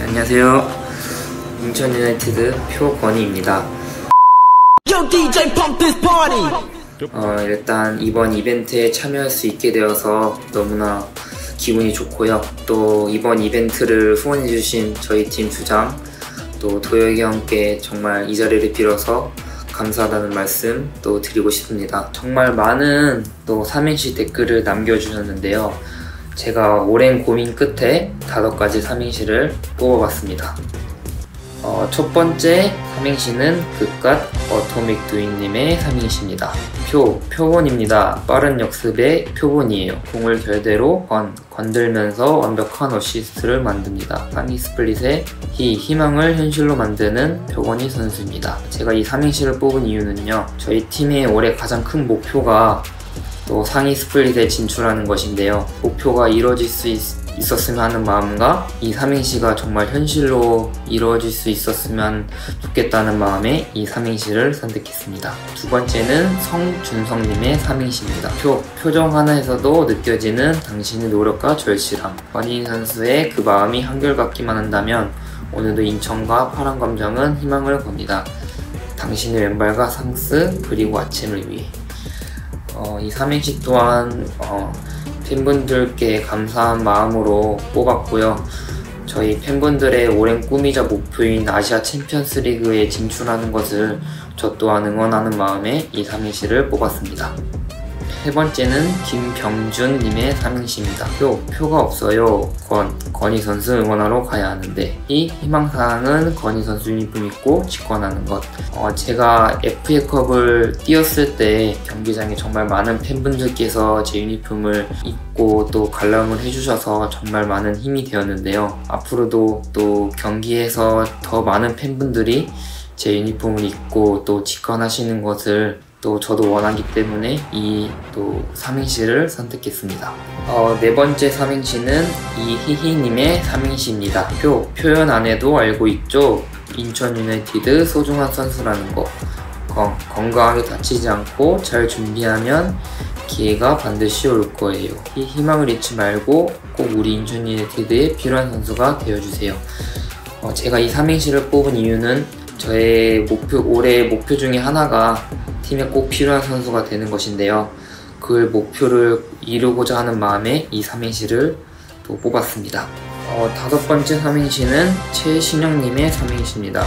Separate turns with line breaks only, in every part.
안녕하세요. 인천 유나이티드 표권희입니다. 일단 이번 이벤트에 참여할 수 있게 되어서 너무나 기분이 좋고요. 또 이번 이벤트를 후원해주신 저희 팀 주장 또 도혁이 형께 정말 이 자리를 빌어서 감사하다는 말씀 또 드리고 싶습니다. 정말 많은 또 삼행시 댓글을 남겨주셨는데요. 제가 오랜 고민 끝에 5가지 삼행시를 뽑아봤습니다. 첫 번째 삼행시는 그깟 어토믹 두인님의 삼행시입니다. 표본입니다. 빠른 역습의 표본이에요. 공을 결대로 건들면서 완벽한 어시스트를 만듭니다. 상위 스플릿의 희망을 현실로 만드는 표건희 선수입니다. 제가 이 삼행시를 뽑은 이유는요, 저희 팀의 올해 가장 큰 목표가 또 상위 스플릿에 진출하는 것인데요. 목표가 이루어질 수 있었으면 하는 마음과 이 삼행시가 정말 현실로 이루어질 수 있었으면 좋겠다는 마음에 이 삼행시를 선택했습니다. 두 번째는 성준성님의 삼행시입니다. 표정 하나에서도 느껴지는 당신의 노력과 절실함. 권희인 선수의 그 마음이 한결같기만 한다면 오늘도 인천과 파란 감정은 희망을 겁니다. 당신의 왼발과 상스 그리고 아침을 위해. 이 삼행시 또한 팬분들께 감사한 마음으로 뽑았고요. 저희 팬분들의 오랜 꿈이자 목표인 아시아 챔피언스 리그에 진출하는 것을 저 또한 응원하는 마음에 이 삼행시를 뽑았습니다. 세 번째는 김병준님의 삼행시입니다. 표가 없어요. 권희 선수 응원하러 가야 하는데 이 희망사항은 권희 선수 유니폼 입고 직관하는 것. 제가 FA컵을 뛰었을 때 경기장에 정말 많은 팬분들께서 제 유니폼을 입고 또 관람을 해주셔서 정말 많은 힘이 되었는데요. 앞으로도 또 경기에서 더 많은 팬분들이 제 유니폼을 입고 또 직관하시는 것을 또 저도 원하기 때문에 이 또 삼행시를 선택했습니다. 네 번째 삼행시는 이희희님의 삼행시입니다. 표현 안 해도 알고 있죠. 인천 유나이티드 소중한 선수라는 거. 건강하게 다치지 않고 잘 준비하면 기회가 반드시 올 거예요. 이 희망을 잃지 말고 꼭 우리 인천 유나이티드에 필요한 선수가 되어주세요. 제가 이 삼행시를 뽑은 이유는 저의 올해의 목표 중에 하나가 팀에 꼭 필요한 선수가 되는 것인데요. 그 목표를 이루고자 하는 마음에 이 삼행시를 또 뽑았습니다. 5번째 삼행시는 최신영님의 삼행시입니다.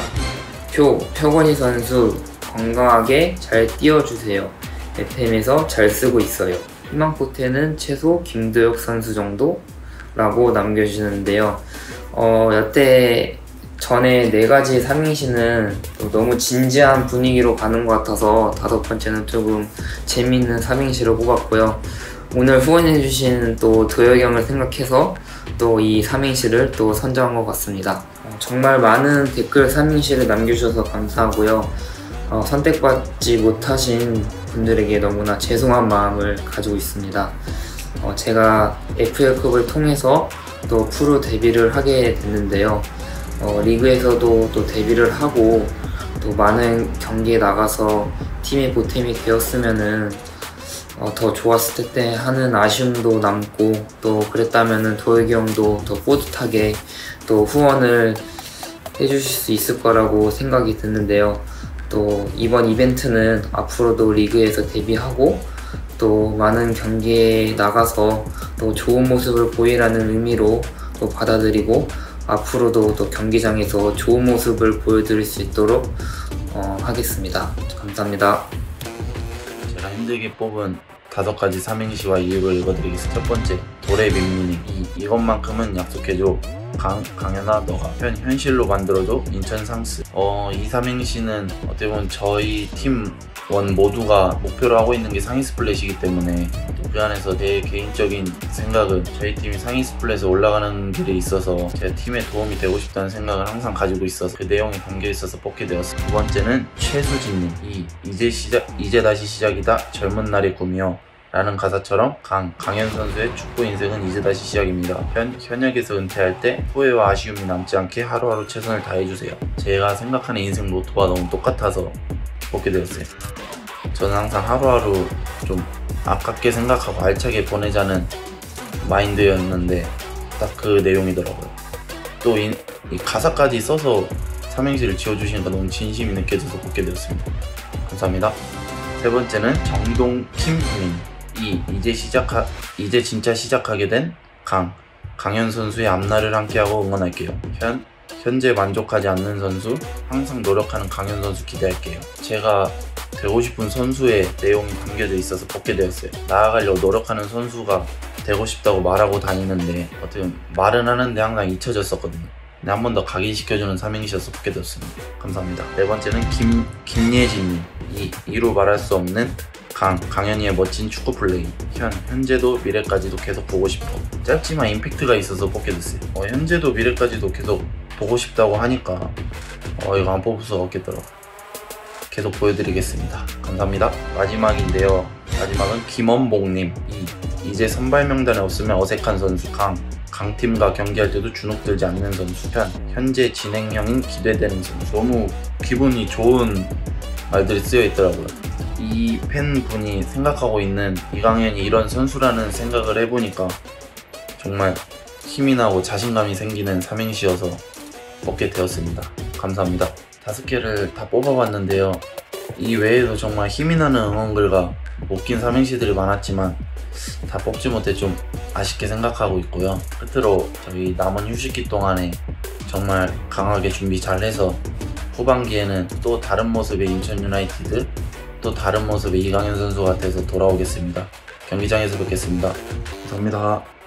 표건희 선수 건강하게 잘 뛰어주세요. FM에서 잘 쓰고 있어요. 희망코트에는 최소 김도혁 선수 정도? 라고 남겨주시는데요. 여태 전에 4가지 삼행시는 너무 진지한 분위기로 가는 것 같아서 5번째는 조금 재미있는 삼행시를 뽑았고요. 오늘 후원해주신 또 도혁이 형을 생각해서 또 이 삼행시를 또 선정한 것 같습니다. 정말 많은 댓글 삼행시를 남겨주셔서 감사하고요. 선택받지 못하신 분들에게 너무나 죄송한 마음을 가지고 있습니다. 제가 FA컵을 통해서 또 프로 데뷔를 하게 됐는데요. 리그에서도 또 데뷔를 하고 또 많은 경기에 나가서 팀의 보탬이 되었으면은 더 좋았을 텐데 하는 아쉬움도 남고, 또 그랬다면은 도혁이 형도 더 뿌듯하게 또 후원을 해주실 수 있을 거라고 생각이 드는데요. 또 이번 이벤트는 앞으로도 리그에서 데뷔하고 또 많은 경기에 나가서 또 좋은 모습을 보이라는 의미로 또 받아들이고, 앞으로도 또 경기장에서 좋은 모습을 보여드릴 수 있도록 하겠습니다. 감사합니다.
제가 힘들게 뽑은 5가지 삼행시와 이유를 읽어드리겠습니다. 첫 번째, 도레민민이 이것만큼은 약속해줘. 강현아 너가 현실로 만들어줘. 인천 상스. 이 삼행시는 어떻게 보면 저희 팀 원 모두가 목표로 하고 있는 게 상위 스플릿이기 때문에 그 안에서 제 개인적인 생각은 저희 팀이 상위 스플릿에 올라가는 길에 있어서 제 팀에 도움이 되고 싶다는 생각을 항상 가지고 있어서 그 내용이 담겨 있어서 뽑게 되었습니다. 두 번째는 최수진님. 이제 다시 시작이다. 젊은 날의 꿈이요. 라는 가사처럼 강현 선수의 축구 인생은 이제 다시 시작입니다. 현역에서 은퇴할 때 후회와 아쉬움이 남지 않게 하루하루 최선을 다해주세요. 제가 생각하는 인생 모토와 너무 똑같아서 뽑게 되었어요. 저는 항상 하루하루 좀 아깝게 생각하고 알차게 보내자는 마인드였는데 딱 그 내용이더라고요. 또 이 가사까지 써서 삼행시를 지어주시니까 너무 진심이 느껴져서 뽑게 되었습니다. 감사합니다. 세 번째는 정동킴님. 이제 진짜 시작하게 된 강현 선수의 앞날을 함께하고 응원할게요. 현재 만족하지 않는 선수, 항상 노력하는 강현 선수 기대할게요. 제가 되고 싶은 선수의 내용이 담겨져 있어서 뽑게 되었어요. 나아가려고 노력하는 선수가 되고 싶다고 말하고 다니는데 어떻게 보면 말은 하는데 항상 잊혀졌었거든요. 근데 한 번 더 각인시켜주는 삼행시여서 뽑게 되었습니다. 감사합니다. 네 번째는 김예진님. 이로 말할 수 없는 강현이의 멋진 축구 플레이. 현재도 미래까지도 계속 보고 싶어. 짧지만 임팩트가 있어서 뽑게 됐어요. 현재도 미래까지도 계속 보고 싶다고 하니까 이거 안 뽑을 수가 없겠더라고. 계속 보여드리겠습니다. 감사합니다. 마지막인데요. 마지막은 김원봉님. 이제 선발 명단에 없으면 어색한 선수. 강팀과 경기할 때도 주눅 들지 않는 선수. 현재 진행형인 기대되는 선수. 너무 기분이 좋은 말들이 쓰여 있더라고요. 이 팬분이 생각하고 있는 이강현이 이런 선수라는 생각을 해보니까 정말 힘이 나고 자신감이 생기는 삼행시여서 뽑게 되었습니다. 감사합니다. 5개를 다 뽑아봤는데요. 이 외에도 정말 힘이 나는 응원글과 웃긴 삼행시들이 많았지만 다 뽑지 못해 좀 아쉽게 생각하고 있고요. 끝으로 저희 남은 휴식기 동안에 정말 강하게 준비 잘해서 후반기에는 또 다른 모습의 인천 유나이티드, 또 다른 모습의 이강현 선수 같아서 돌아오겠습니다. 경기장에서 뵙겠습니다. 감사합니다.